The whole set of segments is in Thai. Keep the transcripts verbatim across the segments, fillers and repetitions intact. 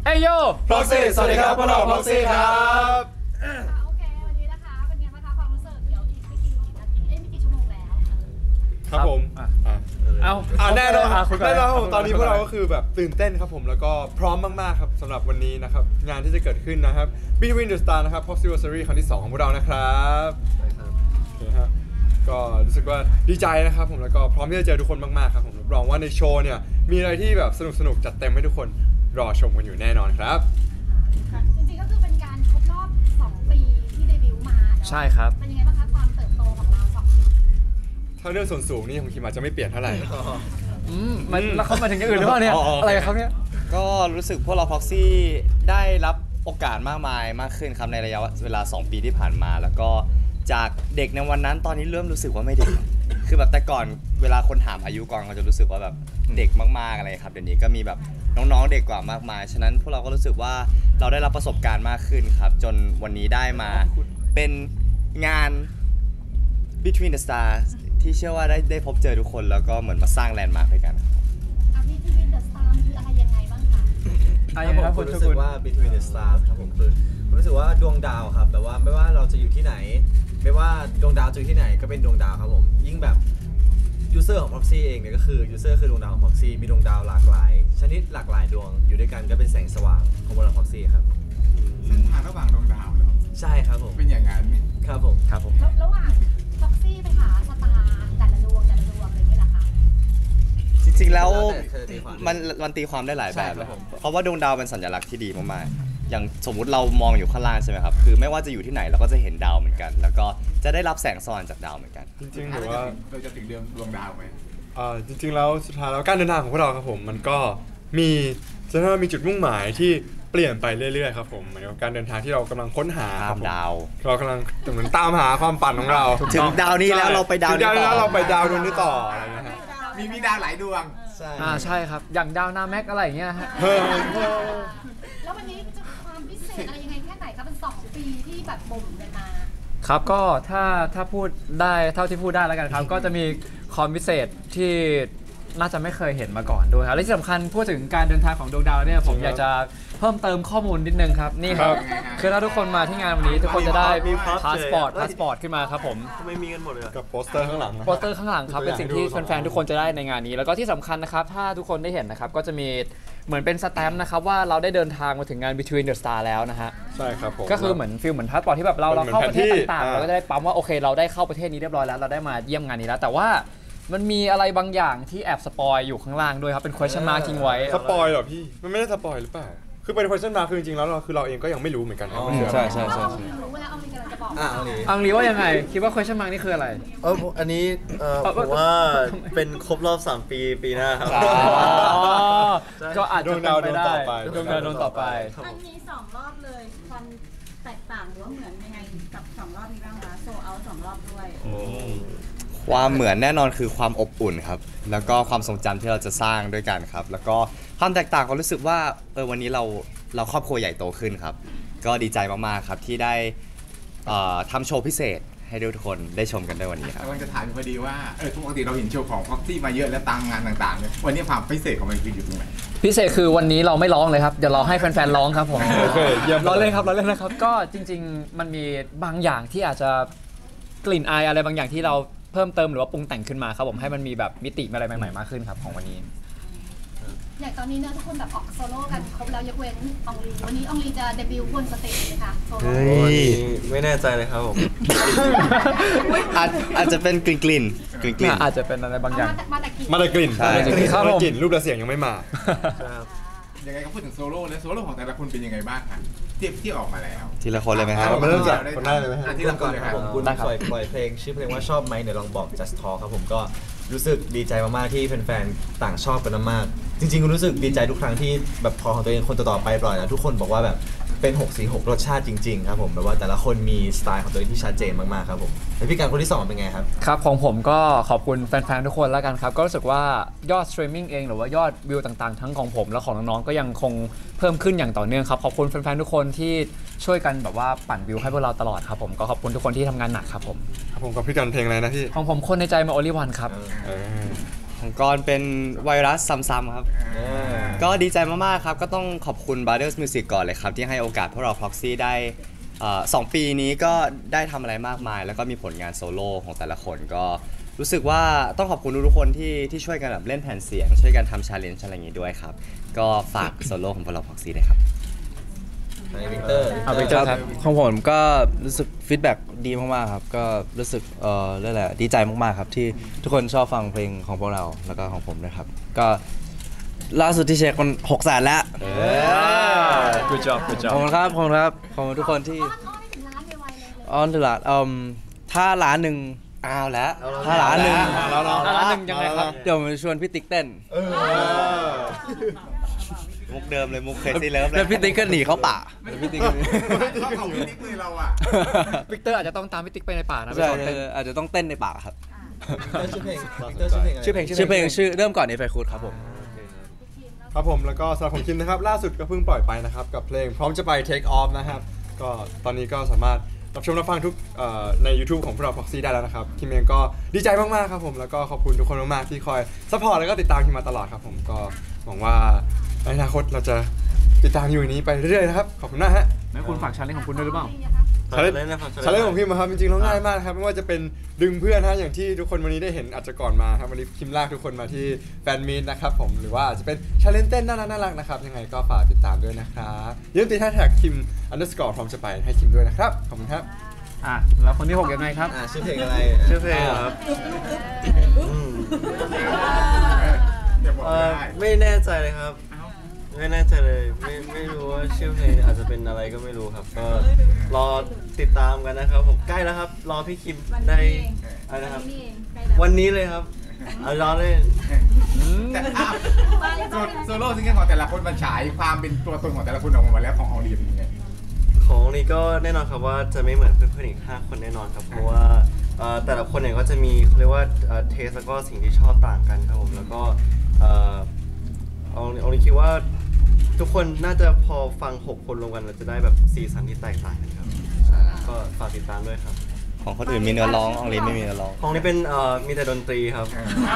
เอ้ยโย Proxy สวัสดีครับพวกเรา Proxy ครับโอเควันนี้นะคะเป็นไงบ้างคะความรู้สึกเดี๋ยวอีกไม่กี่นาทีเอ้ยไม่กี่ชั่วโมงแล้วครับผมเอาอ่าแน่นอนแน่นอนตอนนี้พวกเราก็ก็คือแบบตื่นเต้นครับผมแล้วก็พร้อมมากๆครับสำหรับวันนี้นะครับงานที่จะเกิดขึ้นนะครับ Between the Star นะครับ Proxyversary ครั้งที่สองของพวกเรานะครับใช่ครับโอเคฮะก็รู้สึกว่าดีใจนะครับผมแล้วก็พร้อมที่จะเจอทุกคนมากๆครับผมรับรองว่าในโชว์เนี่ยมีอะไรที่แบบสนุกๆจัดเต็มให้ทุกคนรอชมกันอยู่แน่นอนครับจริงๆก็คือเป็นการครบรอบสองปีที่เดบิวต์มาใช่ครับเป็นยังไงบ้างคะความเติบโตของเราสองปีถ้าเรื่องส่วนสูงนี่ผมคิดว่าจะไม่เปลี่ยนเท่าไหร่อืมมันแล้วเขามาถึงอย่างอื่นหรือเปล่าเนี่ยอะไรครับเนี่ยก็รู้สึกพวกเรา Proxy ได้รับโอกาสมากมายมากขึ้นครับในระยะเวลาสองปีที่ผ่านมาแล้วก็จากเด็กในวันนั้นตอนนี้เริ่มรู้สึกว่าไม่เด็กคือแบบแต่ก่อนเวลาคนถามอายุก่อนเขาจะรู้สึกว่าแบบเด็กมากๆอะไรครับเดี๋ยวนี้ก็มีแบบน้องๆเด็กกว่ามากมายฉะนั้นพวกเราก็รู้สึกว่าเราได้รับประสบการณ์มากขึ้นครับจนวันนี้ได้มาเป็นงาน Between the Stars ที่เชื่อว่าได้ได้พบเจอทุกคนแล้วก็เหมือนมาสร้างแลนด์มาร์คด้วยกันอ่ะ Between the Stars คืออะไรยังไงบ้างคะครับผมรู้สึกว่า Between the Stars ครับผมคือรู้สึกว่าดวงดาวครับแต่ว่าไม่ว่าเราจะอยู่ที่ไหนไม่ว่าดวงดาวจะอยู่ที่ไหนก็เป็นดวงดาวครับผมยิ่งแบบยูเซอร์ของ Proxy เองเนี่ยก็คือยูเซอร์คือดวงดาวของ Proxy มีดวงดาวหลากหลายชนิดหลากหลายดวงอยู่ด้วยกันก็เป็นแสงสว่างของบน Proxy ครับเส้นทางระหว่างดวงดาวเหรอใช่ครับผมเป็นอย่างนั้นครับผมครับผมระหว่าง Proxy ไปหาสตาร์แต่ละดวงแต่ละดวงอะไรอย่างเงี้ยเหรอคะจริงๆแล้วมันมันตีความได้หลายแบบเลยเพราะว่าดวงดาวเป็นสัญลักษณ์ที่ดีมากๆอย่างสมมุติเรามองอยู่ข้างล่างใช่ไหมครับคือไม่ว่าจะอยู่ที่ไหนเราก็จะเห็นดาวเหมือนกันแล้วก็จะได้รับแสงสว่างจากดาวเหมือนกันจริงๆหรือว่าเราจะถึงเดือนดวงดาวไหมอ่าจริงๆแล้วสุดท้ายแล้วการเดินทางของพวกเราครับผมมันก็มีจะเรียกว่ามีจุดมุ่งหมายที่เปลี่ยนไปเรื่อยๆครับผมเหมือนกับการเดินทางที่เรากำลังค้นหาตามดาวเรากำลังเหมือนตามหาความฝันของเราถึงดาวนี้แล้วเราไปดาวนี้ต่อแล้วเราไปดาวดวงนี้ต่ออะไรเงี้ยฮะมีมีดาวหลายดวงใช่อ่าใช่ครับอย่างดาวนาแม็กอะไรอย่างเงี้ยฮะแล้ววันนี้จะความพิเศษอะไรยังไงแค่ไหนครับเป็นสองปีที่แบบบ่มกันมาครับก็ถ้าถ้าพูดได้เท่าที่พูดได้แล้วกันครับก็จะมีความพิเศษที่น่าจะไม่เคยเห็นมาก่อนด้วยครับและที่สำคัญพูดถึงการเดินทางของดวงดาวเนี่ยผมอยากจะเพิ่มเติมข้อมูลนิดนึงครับนี่ครับคือถ้าทุกคนมาที่งานวันนี้ทุกคนจะได้พาสปอร์ตพาสปอร์ตขึ้นมาครับผมไม่มีกันหมดเลยกับโปสเตอร์ข้างหลังโปสเตอร์ข้างหลังครับเป็นสิ่งที่แฟนๆทุกคนจะได้ในงานนี้แล้วก็ที่สำคัญนะครับถ้าทุกคนได้เห็นนะครับก็จะมีเหมือนเป็นสแตมป์นะครับว่าเราได้เดินทางมาถึงงาน Between the Star แล้วนะฮะใช่ครับผมก็คือเหมือนฟิลเหมือนพาสปอร์ตที่แบบเราเราเข้าประเทศต่างๆเราก็จะได้ปั๊มว่าโอเคเราได้เข้าประเทศนี้เรียบร้อยแล้วเราได้มาเยี่ยมงานนี้แล้วแต่ว่ามันมีอะไรบางอย่างที่แอบสปอยอยู่ข้างล่างด้วยครับเป็น question mark ทิ้งไว้สปอยเหรอพี่มันไม่ได้สปอยหรือเปล่าคือเป็น question mark คือจริงๆแล้วเราคือเราเองก็ยังไม่รู้เหมือนกันครับใช่ใช่ใช่รู้แล้วเอาลีกำลังจะบอกอ่ะเอาลีอังลีว่ายังไงคิดว่า question mark นี่คืออะไรเอออันนี้เออผมว่าเป็นครบรอบสามปีปีหน้าครับก็อาจจะเป็นไปได้ดวงดาวดวงต่อไปมันมีสองรอบเลยความแตกต่างหรือว่าเหมือนยังไงกับสองรอบนี้บ้างคะโซเอาสองรอบด้วยความเหมือนแน่นอนคือความอบอุ่นครับแล้วก็ความทรงจำที่เราจะสร้างด้วยกันครับแล้วก็ความแตกต่างก็รู้สึกว่าเออวันนี้เราเราครอบครัวใหญ่โตขึ้นครับก็ดีใจมากๆครับที่ได้ทำโชว์พิเศษให้ทุกคนได้ชมกันได้วันนี้ครับกำลังจะถามพอดีว่าเออปกติเราเห็นโชว์ของ Proxy มาเยอะแล้วตามงานต่างๆเนี่ยวันนี้ความพิเศษของมันคืออยู่ตรงไหนพิเศษคือวันนี้เราไม่ร้องเลยครับเดี๋ยวเราให้แฟนๆร้องครับผมโอเคเยี่ยมเราเล่นครับเราเล่นนะครับก็จริงๆมันมีบางอย่างที่อาจจะกลิ่นอายอะไรบางอย่างที่เราเพิ่มเติมหรือว่าปรุงแต่งขึ้นมาครับผมให้มันมีแบบมิติอะไรใหม่ๆมากขึ้นครับของวันนี้อย่างตอนนี้เนี่ยทุกคนแบบออกโซโล่กันครบแล้วยกเว้นอองลีวันนี้อองลีจะเดบิวต์บนสเตจเลยค่ะโซโล่ไม่แน่ใจเลยครับผมอาจอาจจะเป็นกลิ่นกลิ่นกลิ่นกลิ่นอาจจะเป็นอะไรบางอย่างมาแต่กลิ่นมาแต่กลิ่นใช่มาแต่กลิ่นรูปและเสียงยังไม่มายังไงก็พูดถึงโซโล่แล้วโซโล่ของแต่ละคนเป็นยังไงบ้างครับที่ที่ออกมาแล้วทีละคนเลยไหมครับมาเริ่มจากคนแรกเลยไหมครับที่ละคนเลยครับผมคุณปล่อยปล่อยเพลงชื่อเพลงว่าชอบไหมเดี๋ยวลองบอก just talk ครับผมก็รู้สึกดีใจมากๆที่แฟนๆต่างชอบกันมากจริงๆรู้สึกดีใจทุกครั้งที่แบบพอของตัวเองคนต่อๆไปปล่อยแล้วทุกคนบอกว่าแบบเป็นหกสีหกรสชาติจริงๆครับผมแบบว่าแต่ละคนมีสไตล์ของตัวเองที่ชัดเจนมากๆครับผมแล้วพี่การคนที่สองเป็นไงครับครับของผมก็ขอบคุณแฟนๆทุกคนแล้วกันครับก็รู้สึกว่ายอดสตรีมมิ่งเองหรือว่ายอดวิวต่างๆทั้งของผมและของน้องๆก็ยังคงเพิ่มขึ้นอย่างต่อเนื่องครับขอบคุณแฟนๆทุกคนที่ช่วยกันแบบว่าปั่นวิวให้พวกเราตลอดครับผมก็ขอบคุณทุกคนที่ทำงานหนักครับผมครับผมกับพี่กันเพลงอะไรนะพี่ของผมคนในใจมาโอลิวันครับของกรเป็นไวรัสซ้ำๆครับ ก็ดีใจมากๆครับก็ต้องขอบคุณ Brothers Music ก่อนเลยครับที่ให้โอกาสพวกเรา Proxy ได้เอ่อสองปีนี้ก็ได้ทำอะไรมากมาย แล้วก็มีผลงานโซโล่ของแต่ละคนก็รู้สึกว่าต้องขอบคุณทุกๆคนที่ที่ช่วยกันแบบเล่นแผ่นเสียง ช่วยกันทำชาเลนจ์อะไรอย่างงี้ด้วยครับ ก็ฝากโซโล่ของพวกเรา Proxy ด้วยครับวิกเตอร์เอาไปเจอครับของผมก็รู้สึกฟีดแบ็กดีมากๆครับก็รู้สึกเออเรียกอะไรดีใจมากๆครับที่ทุกคนชอบฟังเพลงของพวกเราแล้วก็ของผมนะครับก็ล่าสุดที่เช็คมันหกแสนแล้ว good job good ข job อบคุณครับขอบคุณครับขอบคุณทุกคนที่อ้อนอ้อนให้ถึงล้านไวๆเลยเลยออนตลาดเอ่มถ้าล้านหนึ่งอ้าวแล้วถ้าล้านหนึ่งแล้วเราร้านหนึ่งยังไงครับเดี๋ยวผมจะชวนพี่ติ๊กเต้นมุกเดิมเลยมุกเคยซีเลิฟเลแล้วยพี่ติ๊กก็หนีเข้าป่าเดี๋ยวพี่ติ๊กก็หนีเราของพี่ติ๊กเลยเราอ่ะวิกเตอร์อาจจะต้องตามพี่ติ๊กไปในป่านะไปใช่สอนเต้นอาจจะต้องเต้นในป่าครับชื่อเพลงวิกเตอร์ชื่อเพลงอะไรชื่อเพลงชื่อเพลงชื่อเริ่มก่อนในไฟคูดครับผมครับผมแล้วก็สำหรับของคิมนะครับล่าสุดก็เพิ่งปล่อยไปนะครับกับเพลงพร้อมจะไป Take Off นะครับก็ตอนนี้ก็สามารถรับชมรับฟังทุกเอ่อใน YouTube ของพวกเรา Proxy ได้แล้วนะครับคิมเองก็ดีใจมากๆครับผมแล้วก็ขอบคุณทุกคนมากๆที่คอยซัพพอร์ตแล้วก็ติดตามคิมมาตลอดครับผมก็หวังว่าในอนาคตเราจะติดตามอยู่อย่างนี้ไปเรื่อยๆนะครับขอบคุณมากฮะงั้นคุณฝากชาเลนจ์ของคุณด้วยหรือเปล่าชาเลนจ์ชาเลนจ์ของพิมพ์ครับจริงๆแล้วง่ายมากครับไม่ว่าจะเป็นดึงเพื่อนฮะอย่างที่ทุกคนวันนี้ได้เห็นอาจจะก่อนมาครับวันนี้คิมลากทุกคนมาที่แฟนมีตนะครับผมหรือว่าอาจจะเป็นชาเลนจ์เต้นน่ารักน่ารักนะครับยังไงก็ฝากติดตามด้วยนะครับอย่าลืมติดแฮชแท็กคิมอันเดอร์สกอร์พร้อมจะไปให้คิมด้วยนะครับขอบคุณครับอ่ะแล้วคนที่หกยังไงครับอ่าชื่อเพลงอะไรชื่อเพลงครับเดี๋ยวบอกเอ่อได้ไม่แน่ใจเลยครับ ไม่แน่ใจเลยไม่ไม่รู้ว่าชื่อเพลงอาจจะเป็นอะไรก็ไม่รู้ครับ ก็รอติดตามกันนะครับ ผมใกล้แล้วครับ รอพี่คิมได้อะไรนะครับนี่เองใกล้แล้ววันนี้เลยครับเอารอเลยแต่อ้าวโซโซโล่ซิงเกิลของแต่ละคนมันฉายความเป็นตัวตนของแต่ละคนออกมาแล้วของออรีเป็นยังไงของนี้ก็แน่นอนครับว่าจะไม่เหมือนเพื่อนๆอีกห้าคนแน่นอนครับเพราะว่าเอ่อแต่ละคนเนี่ยก็จะมีเขาเรียกว่าเทสแล้วก็สิ่งที่ชอบต่างกันครับผมแล้วก็เอ่อเอาเอานี้คิดว่าทุกคนน่าจะพอฟังหกคนรวมกันเราจะได้แบบสีสันที่แตกต่างกันครับใช่ก็ฝากติดตามด้วยครับของคนอื่นมีเนื้อร้องอองลินไม่มีเนื้อร้องของนี้เป็นเอ่อมีแต่ดนตรีครับ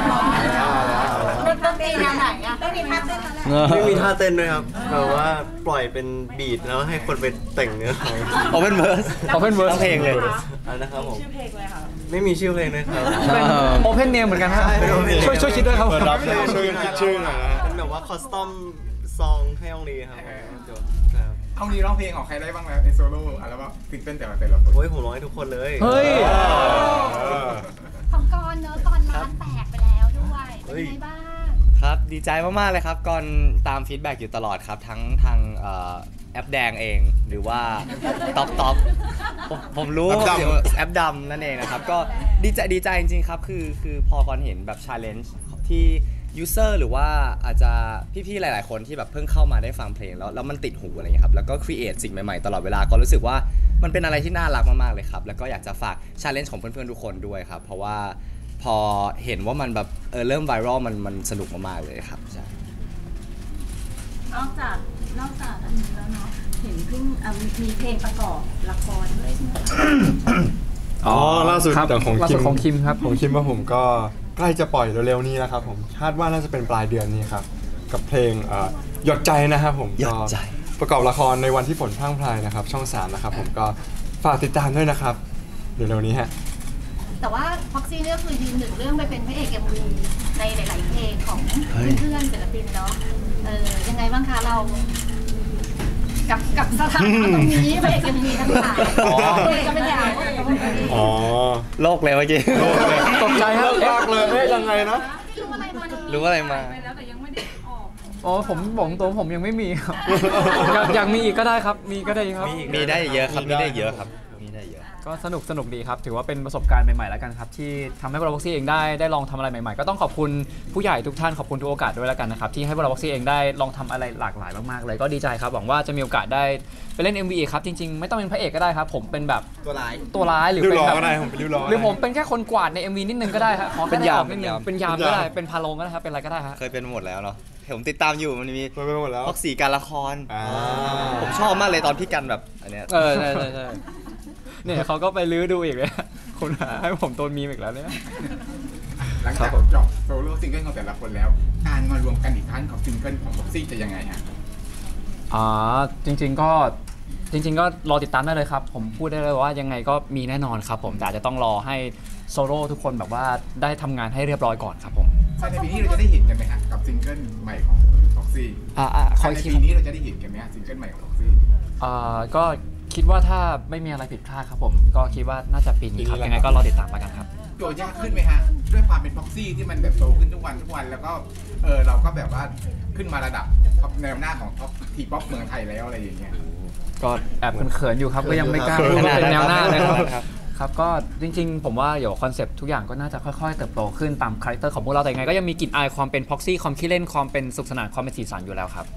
ดนตรีแนวไหนอ่ะต้องมีท่าเต้นแล้วแหละไม่มีท่าเต้นด้วยครับแบบว่าปล่อยเป็นบีทแล้วให้คนไปแต่งเนื้อร้องเอาเป็นเวอร์สเอาเป็นเวอร์สทั้งเพลงเลยอันนะครับผมชื่อเพลงเลยค่ะไม่มีชื่อเพลงเลยครับเป็นโอเพนเนมเหมือนกันฮะช่วยช่วยคิดด้วยครับเปิดรับเลยช่วยกันคิดชื่อหน่อยนะฮะเป็นแบบว่าคอสตอมซองให้องลีครับครับเอาดีร้องเพลงของใครได้บ้างแล้วในโซโล่อัลบั้มซิงเกิลแต่ละแต่ละคนโอ้ยผมร้องให้ทุกคนเลยเฮ้ยของกรเนอะกรร้านแตกไปแล้วด้วยเป็นไงบ้างครับดีใจมากๆเลยครับก่อนตามฟีดแบ็กอยู่ตลอดครับทั้งทางเอ่อแอปแดงเองหรือว่าท็อปท็อปผมผมรู้แอปดำเดี๋ยวแอปดำนั่นเองนะครับก็ดีใจดีใจจริงๆครับคือคือพอก่อนเห็นแบบชาเลนจ์ที่ยูเซอร์หรือว่าอาจจะพี่ๆหลายๆคนที่แบบเพิ่งเข้ามาได้ฟังเพลงแล้วแล้วมันติดหูอะไรอย่างเงี้ยครับแล้วก็ครีเอทสิ่งใหม่ๆตลอดเวลาก็รู้สึกว่ามันเป็นอะไรที่น่ารักมากๆเลยครับแล้วก็อยากจะฝากชาเลนจ์ของเพื่อนๆทุกคนด้วยครับเพราะว่าพอเห็นว่ามันแบบเออเริ่มไวรัลมันมันสนุกมากๆเลยครับใช่นอกจากนอกจากอันนี้แล้วเนาะเห็นเพิ่งอ่ะมีเพลงประกอบละครด้วยใช่ไหมคะอ๋อล่าสุดครับแต่ของล่าคิสุมดของคิมครับของคิมว่าผมก็ใกล้จะปล่อยเร็วๆนี้แล้วครับผมคาดว่าน่าจะเป็นปลายเดือนนี้ครับกับเพลงเอ่อหยดใจนะครับผมหยดใจก็ประกอบละครในวันที่ฝนพรั่งพรายนะครับช่องสามนะครับผมก็ฝากติดตามด้วยนะครับเดี๋ยวเร็วนี้ฮะแต่ว่าพ็อกซี่เนี่ยก็คือยืนหนึ่งเรื่องไปเป็นพระเอกเอ็มวีในหลาย ๆ เพลงของเพื่อนๆศิลปินเนาะเออยังไงบ้างคะเรา กับกับสถานะตรงนี้พระเอกเอ็มวีทั้งหลายเด็กก็ไม่อยากอ๋อโลกเลยเมื่อกี้ตกใจครับยากเลยเอ๊ะยังไงนะรู้อะไรมาเลยรู้อะไรมาไปแล้วแต่ยังไม่ได้ออกอ๋อผมบอกตรงผมยังไม่มีครับ อยากอยากมีอีกก็ได้ครับ มีก็ได้ครับมีได้เยอะครับมีได้เยอะครับมีได้เยอะก็สนุกสนุกดีครับ ถือว่าเป็นประสบการณ์ใหม่ๆแล้วกันครับที่ทำให้พวกเราบ็อกซี่เองได้ได้ลองทำอะไรใหม่ๆก็ต้องขอบคุณผู้ใหญ่ทุกท่านขอบคุณทุกโอกาสด้วยแล้วกันนะครับที่ให้พวกเราบ็อกซี่เองได้ลองทำอะไรหลากหลายมากๆเลยก็ดีใจครับหวังว่าจะมีโอกาสได้ไปเล่น เอ็ม วี ครับจริงๆไม่ต้องเป็นพระเอกก็ได้ครับผมเป็นแบบตัวร้ายตัวร้ายหรือริ้วเป็นล้อแบบก็ได้ผมเป็นริ้วล้อหรือผมเป็นแค่คนกวาดใน เอ็ม วี นิดนึงก็ได้ครับขอแค่เป็นได้ยามออกนิดนึงเป็นยามก็ได้เป็นพาโลงก็ได้ครับเป็นอะไรก็ได้ฮะเคยเป็นหมดแล้วเนาะผมติดตามอยู่มันมีไปไปหมดแล้วพวกสีการละครอ่าผมชอบมากเลยตอนพี่กันแบบอันเนี้ยเออใช่ใช่ใช่เนี่ยเขาก็ไปลื้อดูอีกเลยคุณหาให้ผมโดนมีมอีกแล้วเนี่ยหลังครัจากบผมจบโซโล่ซิงเกิลของแต่ละคนแล้ว การมารวมกันอีกครั้งของซิงเกิลของบ็อกซี่จะยังไงฮะอ๋อจริงๆก็จริง ๆ ก็รอติดตามได้เลยครับ ผมพูดได้เลยว่ายังไงก็มีแน่นอนครับผมแต่อาจจะต้องรอให้โซโล่ทุกคนแบบว่าได้ทำงานให้เรียบร้อยก่อนครับผมภายในปีนี้เราจะได้เห็นกันไหมฮะกับซิงเกิลใหม่ของบ็อกซี่อ่าอ่าคภาอย ยในคิดปีนี้เราจะได้เห็นกันไหมฮะซิงเกิลใหม่ของบ็อกซี่อ่าก็คิดว่าถ้าไม่มีอะไรผิดพลาดครับผมก็คิดว่าน่าจะปีนี้ครับยังไงก็รอติดตามแล้วกันครับโจทย์ยากขึ้นไหมฮะด้วยความเป็นบ็อกซี่ที่มันแบบโตขึ้นทุกวันทุกวันแล้วก็เออเราก็แบบว่าขึ้นมาระดับท็อปแนวหน้าของท็อปทีป๊อปเมืองไทยแล้วอะไรอย่างเงี้ยก็แอบเขินๆอยู่ครับก็ยังไม่กล้าพูดว่าเป็นแนวหน้าเลยครับครับก็จริงๆ ผมว่าเดี๋ยวคอนเซปต์ทุกอย่างก็น่าจะค่อยๆเติบโตขึ้นตามคาแรคเตอร์ของพวกเราแต่ยังไงก็ยังมีกลิ่นอายความเป็นพ็อกซี่ความขี้เล่นความเป็นสุขสนานความเป็นสีสันอยู่แล้วครับ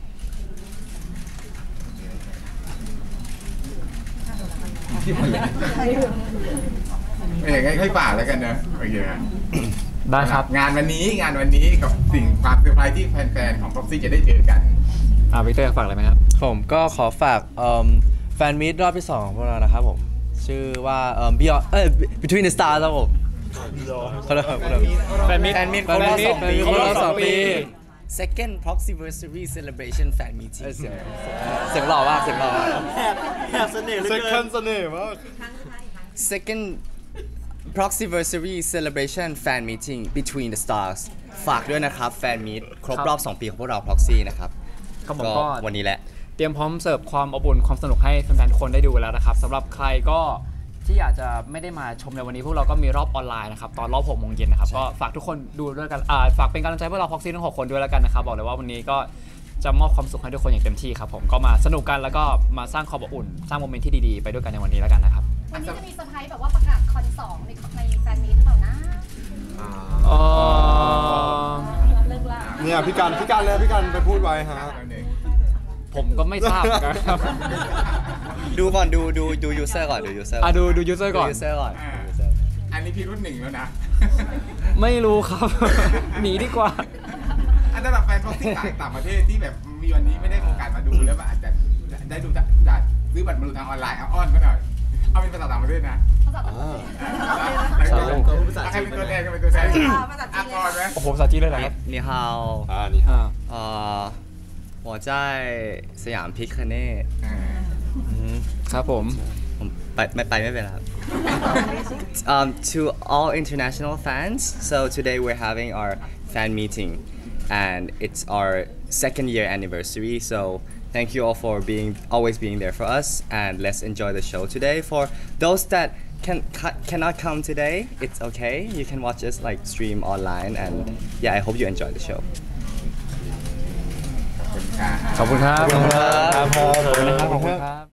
เอ้ยให้ฝากแล้วกันนะโอเคฮะได้ครับงานวันนี้งานวันนี้กับสิ่งความเซอร์ไพรส์ที่แฟนๆของบ็อกซี่จะได้เจอกันอ่าวิกเตอร์ฝากอะไรไหมครับผมก็ขอฝากเอิ่มแฟนมีตรอบที่สองของพวกเรานะครับผม ชื่อว่าเอ่อ Beyond เอ้ย Between the Stars ครับผมขอโทษครับขอโทษแฟนมิตรแฟนมิตรครบรอบสองปีครบรอบสองปี second proxyversary celebration fan meeting เอ้ยเสียงเสียงหล่อมากเสียงหล่อมากแอบเสน่ห์เหลือเซ็เกิคันนเสน่ห์มาก second proxyversary celebration fan meeting between the stars ฝากด้วยนะครับแฟนมีตครบรอบสองปีของพวกเรา proxy นะครับครับผมก็ก็วันนี้แหละเตรียมพร้อมเสิร์ฟความอบอุ่นความสนุกให้แฟนๆทุกคนได้ดูแล้วนะครับสำหรับใครก็ที่อาจจะไม่ได้มาชมในวันนี้พวกเราก็มีรอบออนไลน์นะครับตอนรอบหกโมงเย็นนะครับก็ฝากทุกคนดูด้วยกันอ่าฝากเป็นกำลังใจพวกเราพ็อกซี่ทั้งหกคนด้วยแล้วกันนะครับบอกเลยว่าวันนี้ก็จะมอบความสุขให้ทุกคนอย่างเต็มที่ครับผมก็มาสนุกกันแล้วก็มาสร้างความอบอุ่นสร้างโมเมนต์ที่ดีๆไปด้วยกันในวันนี้แล้วกันนะครับวันนี้จะมีเซอร์ไพรส์แบบว่าประกาศคอนสองในในแฟนมีตหรือเปล่านะอ๋อเลิกละเนี่ยพี่กันพี่กันเลยพี่กันไปพูดไว้ฮะผมก็ไม่ทราบเหมือนกันครับดูก่อนดูดูดู user ก่อนดู user อ่ะดูดูยูเซอร์ก่อนดู user ก่อนอ่าดู user อันนี้พี่รุ่นหนึ่งแล้วนะไม่รู้ครับ หนีดีกว่าอันสำหรับแฟนบ็อกซี่ต่างต่างประเทศที่แบบมีวันนี้ไม่ได้โอกาสมาดูแล้วแบบอาจจะได้ดูจากจากซื้อบัตรมาดูทางออนไลน์เอาอ้อนก็หน่อยเอาเป็นภาษาต่างประเทศนะภาษาต่างประเทศใครเป็นตัวแทนใครเป็นตัวแทนอ่ะก่อนไหมโอ้โหภาษาจีนเลยเหรอครับ你好อ่านี่อ่า呃我在สยามพิคเนตอ่าครับผมผมไปไม่ไปไม่เป็นไรครับ um, to all international fans so today we're having our fan meeting and it's our second year anniversary so thank you all for being always being there for us and let's enjoy the show today for those that can ca- cannot come today it's okay you can watch us like stream online and yeah I hope you enjoy the show ขอบคุณครับขอบคุณครับขอบคุณครับขอบคุณครับ